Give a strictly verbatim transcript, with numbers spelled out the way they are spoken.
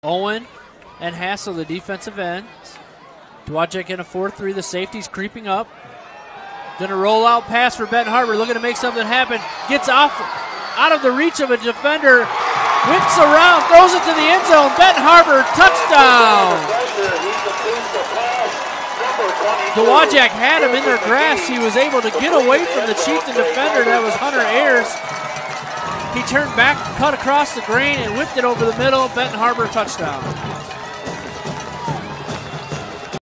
Owen and Hassel, the defensive ends. Dwajek in a four three, the safety's creeping up. Then a rollout pass for Benton Harbor, looking to make something happen. Gets off, out of the reach of a defender, whips around, throws it to the end zone. Benton Harbor, touchdown! Dwajek had him in their grasp. He was able to get away from the Chieftain defender. That was Hunter Ayers. He turned back, cut across the grain, and whipped it over the middle. Benton Harbor touchdown.